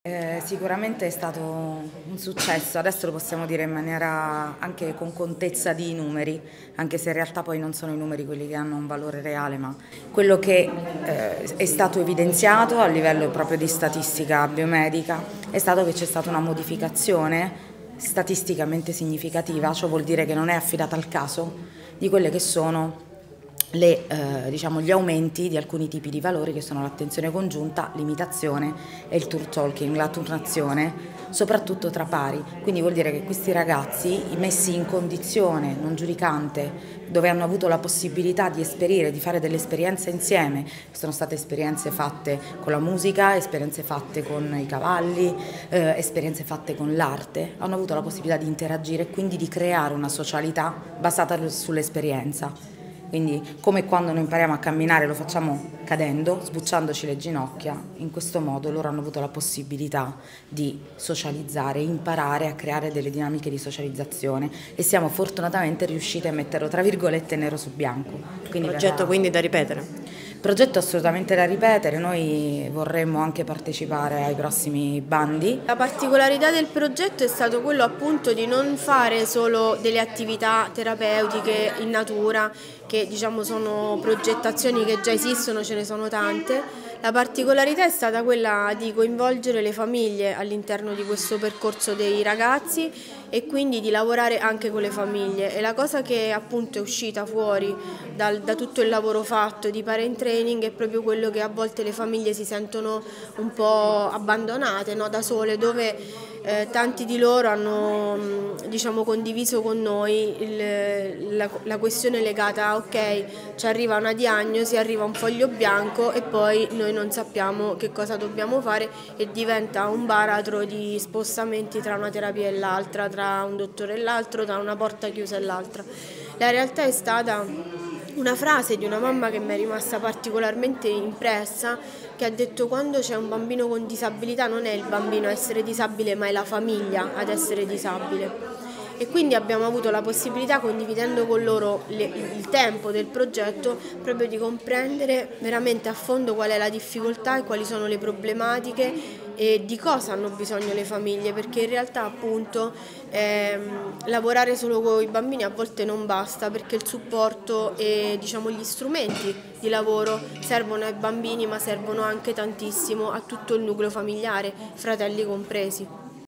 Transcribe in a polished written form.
Sicuramente è stato un successo, adesso lo possiamo dire in maniera anche con contezza di numeri, anche se in realtà poi non sono i numeri quelli che hanno un valore reale, ma quello che è stato evidenziato a livello proprio di statistica biomedica è stato che c'è stata una modificazione statisticamente significativa, ciò vuol dire che non è affidata al caso di quelle che sono diciamo, gli aumenti di alcuni tipi di valori che sono l'attenzione congiunta, l'imitazione e il tour talking, la turnazione, soprattutto tra pari. Quindi vuol dire che questi ragazzi, messi in condizione non giudicante, dove hanno avuto la possibilità di esperire, di fare delle esperienze insieme, sono state esperienze fatte con la musica, esperienze fatte con i cavalli, esperienze fatte con l'arte, hanno avuto la possibilità di interagire e quindi di creare una socialità basata sull'esperienza. Quindi come quando noi impariamo a camminare lo facciamo cadendo, sbucciandoci le ginocchia, in questo modo loro hanno avuto la possibilità di socializzare, imparare a creare delle dinamiche di socializzazione e siamo fortunatamente riusciti a metterlo tra virgolette nero su bianco. Quindi Progetto quindi da ripetere. progetto assolutamente da ripetere, noi vorremmo anche partecipare ai prossimi bandi. La particolarità del progetto è stato quello appunto di non fare solo delle attività terapeutiche in natura, che diciamo sono progettazioni che già esistono, ce ne sono tante. La particolarità è stata quella di coinvolgere le famiglie all'interno di questo percorso dei ragazzi e quindi di lavorare anche con le famiglie. E la cosa che appunto è uscita fuori da tutto il lavoro fatto di parent training è proprio quello che a volte le famiglie si sentono un po' abbandonate, no? Da sole, dove tanti di loro hanno diciamo, condiviso con noi la questione legata a ok, ci arriva una diagnosi, arriva un foglio bianco e poi noi non sappiamo che cosa dobbiamo fare e diventa un baratro di spostamenti tra una terapia e l'altra, tra un dottore e l'altro, tra una porta chiusa e l'altra. La realtà è stata una frase di una mamma che mi è rimasta particolarmente impressa, che ha detto: quando c'è un bambino con disabilità non è il bambino a essere disabile, ma è la famiglia ad essere disabile. E quindi abbiamo avuto la possibilità, condividendo con loro il tempo del progetto, proprio di comprendere veramente a fondo qual è la difficoltà e quali sono le problematiche e di cosa hanno bisogno le famiglie, perché in realtà appunto lavorare solo con i bambini a volte non basta, perché il supporto e diciamo, gli strumenti di lavoro servono ai bambini, ma servono anche tantissimo a tutto il nucleo familiare, fratelli compresi.